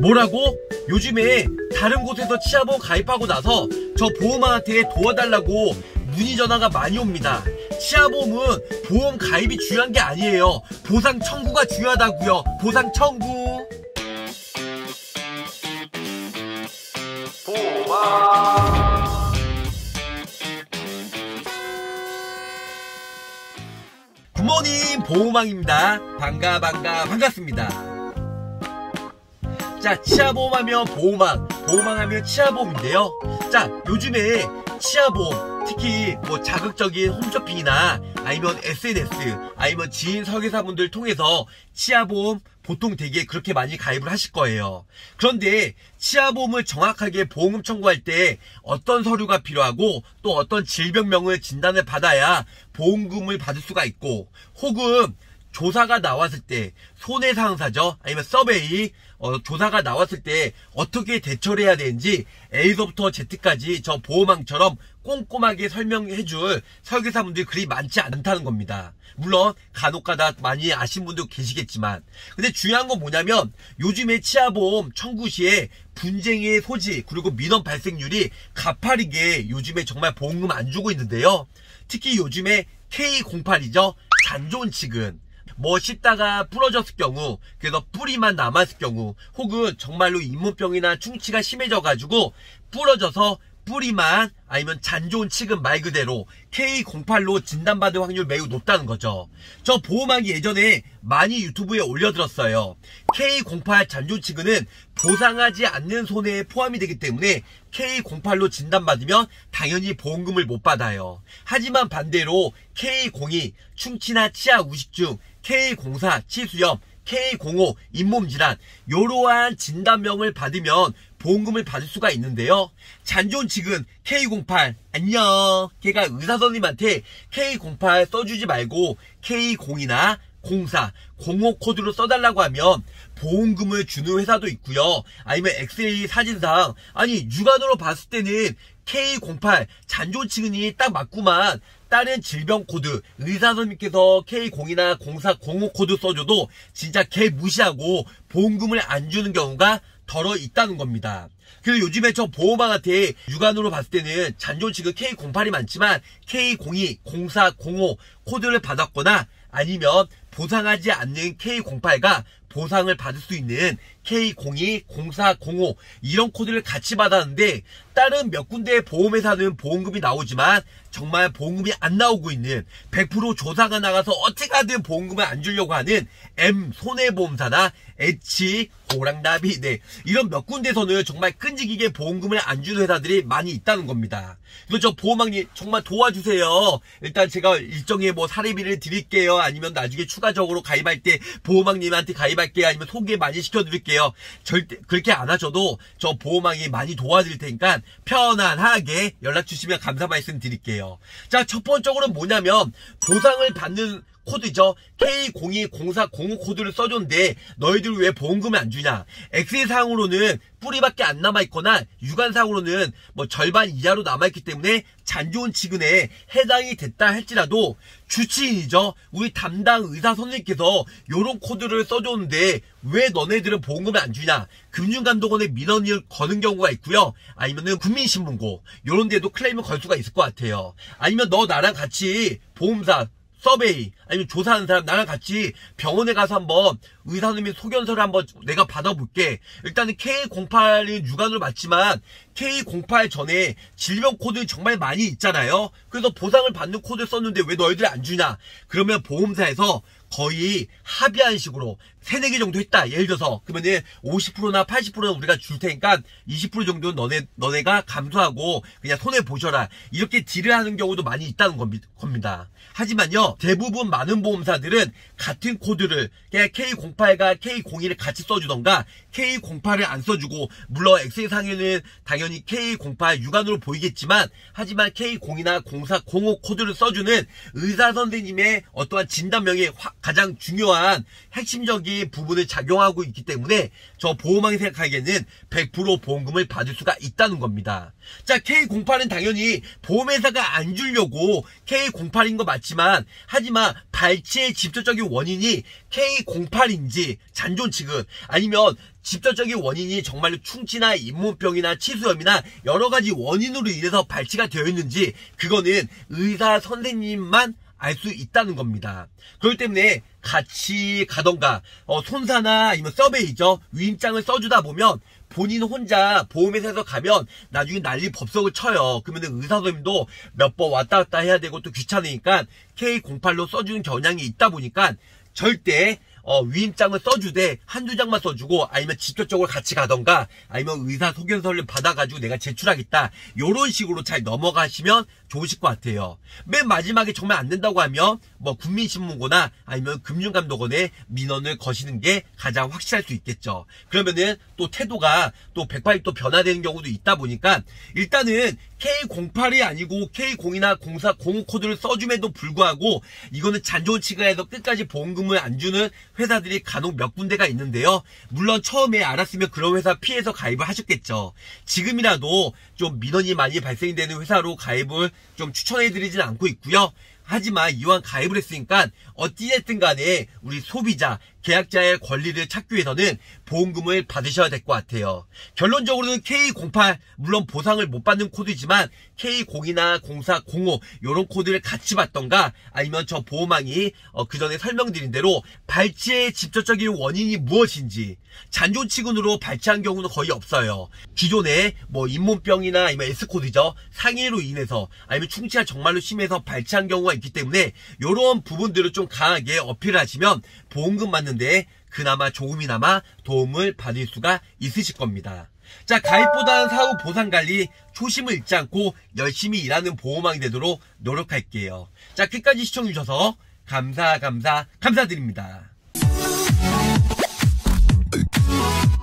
뭐라고? 요즘에 다른 곳에서 치아보험 가입하고 나서 저 보험한테 도와달라고 문의 전화가 많이 옵니다. 치아보험은 보험 가입이 중요한 게 아니에요. 보상 청구가 중요하다고요. 보상 청구. 굿모닝 보호망입니다. 반갑습니다. 자, 치아보험하면 보호망, 보호망하면 치아보험인데요. 자, 요즘에 치아보험, 특히 뭐 자극적인 홈쇼핑이나 아니면 SNS, 아니면 지인 설계사분들 통해서 치아보험 보통 되게 그렇게 많이 가입을 하실 거예요. 그런데 치아보험을 정확하게 보험금 청구할 때 어떤 서류가 필요하고 또 어떤 질병명을 진단을 받아야 보험금을 받을 수가 있고, 혹은 조사가 나왔을 때 손해상사죠, 아니면 서베이 조사가 나왔을 때 어떻게 대처를 해야 되는지 A서부터 Z까지 저 보호망처럼 꼼꼼하게 설명해줄 설계사분들이 그리 많지 않다는 겁니다. 물론 간혹가다 많이 아신 분도 계시겠지만, 근데 중요한 건 뭐냐면 요즘에 치아보험 청구 시에 분쟁의 소지 그리고 민원 발생률이 가파르게 요즘에 정말 보험금 안 주고 있는데요. 특히 요즘에 K08이죠, 잔존 치근, 뭐 씹다가 부러졌을 경우, 그래서 뿌리만 남았을 경우, 혹은 정말로 잇몸병이나 충치가 심해져가지고 부러져서 뿌리만, 아니면 잔존 치근 말 그대로 K08로 진단받을 확률 매우 높다는 거죠. 저 보호망이 예전에 많이 유튜브에 올려들었어요. K08 잔존 치근은 보상하지 않는 손해에 포함이 되기 때문에 K08로 진단받으면 당연히 보험금을 못 받아요. 하지만 반대로 K02 충치나 치아 우식증, K04 치수염, K05 잇몸 질환, 이러한 진단명을 받으면 보험금을 받을 수가 있는데요. 잔존 치근 K08, 안녕. 걔가 의사선생님한테 K08 써주지 말고 K02나 04, 05 코드로 써달라고 하면 보험금을 주는 회사도 있고요. 아니면 엑스레이 사진상, 아니 육안으로 봤을 때는 K08 잔존 치근이 딱 맞구만, 다른 질병 코드 의사선생님께서 K02나 04, 05 코드 써줘도 진짜 개 무시하고 보험금을 안 주는 경우가 덜어 있다는 겁니다. 그리고 요즘에 저 보호망한테 육안으로 봤을 때는 잔존 치근 K08이 많지만 K02, 04, 05 코드를 받았거나, 아니면 보상하지 않는 K08가 보상을 받을 수 있는 K02, 04, 05 이런 코드를 같이 받았는데, 다른 몇 군데의 보험회사는 보험금이 나오지만 정말 보험금이 안 나오고 있는, 100% 조사가 나가서 어떻게든 보험금을 안 주려고 하는 M 손해보험사나 H 호랑나비, 네, 이런 몇 군데서는 정말 끈질기게 보험금을 안 주는 회사들이 많이 있다는 겁니다. 그래서 저 보호망님 정말 도와주세요. 일단 제가 일정의 뭐 사례비를 드릴게요. 아니면 나중에 추가적으로 가입할 때 보호망님한테 가입할게요. 아니면 소개 많이 시켜드릴게요. 절대 그렇게 안 하셔도 저 보호망이 많이 도와드릴 테니까 편안하게 연락 주시면 감사 말씀 드릴게요. 자, 첫 번째로는 뭐냐면 보상을 받는 코드죠. K02, 04, 05 코드를 써줬는데 너희들 왜 보험금을 안 주냐. 엑스레이상으로는 뿌리밖에 안 남아있거나 육안상으로는 뭐 절반 이하로 남아있기 때문에 잔존 치근에 해당이 됐다 할지라도 주치의죠, 우리 담당 의사 선생님께서 요런 코드를 써줬는데 왜 너네들은 보험금을 안 주냐, 금융감독원에 민원을 거는 경우가 있고요. 아니면은 국민신문고 요런 데도 클레임을 걸 수가 있을 것 같아요. 아니면 너 나랑 같이 보험사 서베이, 아니면 조사하는 사람 나랑 같이 병원에 가서 한번 의사 선생님 소견서를 한번 내가 받아볼게. 일단은 K08은 육안으로 맞지만 K08 전에 질병 코드 정말 많이 있잖아요. 그래서 보상을 받는 코드 썼는데 왜 너희들이 안 주냐. 그러면 보험사에서 거의 합의한 식으로 3-4개 정도 했다, 예를 들어서. 그러면은 50%나 80%는 우리가 줄 테니까 20% 정도는 너네가 감수하고 그냥 손해보셔라, 이렇게 딜을 하는 경우도 많이 있다는 겁니다. 하지만요, 대부분 많은 보험사들은 같은 코드를 그냥 K08과 K02를 같이 써주던가 K08을 안 써주고, 물론 엑셀상에는 당연히 K08 육안으로 보이겠지만, 하지만 K02나 04, 05 코드를 써주는 의사 선생님의 어떠한 진단명이 가장 중요한 핵심적인 부분을 작용하고 있기 때문에 저 보험왕이 생각하기에는 100% 보험금을 받을 수가 있다는 겁니다. 자, K08은 당연히 보험회사가 안 주려고 K08인 거 맞지만, 하지만 발치의 직접적인 원인이 K08인지 잔존치근 아니면 직접적인 원인이 정말로 충치나 잇몸병이나 치수염이나 여러가지 원인으로 인해서 발치가 되어 있는지 그거는 의사 선생님만 알 수 있다는 겁니다. 그렇기 때문에 같이 가던가 손사나 아니면 서베이죠, 위임장을 써주다 보면 본인 혼자 보험회사에서 가면 나중에 난리 법석을 쳐요. 그러면 의사 선생님도 몇 번 왔다 갔다 해야 되고 또 귀찮으니까 K08로 써주는 경향이 있다 보니까 절대 위임장을 써주되 한두 장만 써주고 아니면 직접적으로 같이 가던가 아니면 의사 소견서를 받아가지고 내가 제출하겠다 요런 식으로 잘 넘어가시면 좋으실 것 같아요. 맨 마지막에 정말 안 된다고 하면 뭐 국민신문고나 아니면 금융감독원에 민원을 거시는 게 가장 확실할 수 있겠죠. 그러면은 또 태도가 또 180도 변화되는 경우도 있다 보니까 일단은 K08이 아니고 K02나 04, 05 코드를 써줌에도 불구하고 이거는 잔존치근해서 끝까지 보험금을 안 주는 회사들이 간혹 몇 군데가 있는데요. 물론 처음에 알았으면 그런 회사 피해서 가입을 하셨겠죠. 지금이라도 좀 민원이 많이 발생이 되는 회사로 가입을 좀 추천해드리진 않고 있고요. 하지만 이왕 가입을 했으니까 어찌됐든 간에 우리 소비자, 계약자의 권리를 찾기 위해서는 보험금을 받으셔야 될 것 같아요. 결론적으로는 K08 물론 보상을 못 받는 코드지만 K02나 04, 05 이런 코드를 같이 받던가 아니면 저 보험왕이 그 전에 설명드린 대로 발치의 직접적인 원인이 무엇인지 잔존치근으로 발치한 경우는 거의 없어요. 기존에 뭐 잇몸병이나 아니면 S코드죠, 상해로 인해서 아니면 충치가 정말로 심해서 발치한 경우가 있기 때문에 이런 부분들을 좀 강하게 어필을 하시면 보험금 받는데 그나마 조금이나마 도움을 받을 수가 있으실 겁니다. 자, 가입보다는 사후 보상관리 초심을 잃지 않고 열심히 일하는 보험왕이 되도록 노력할게요. 자, 끝까지 시청해주셔서 감사드립니다.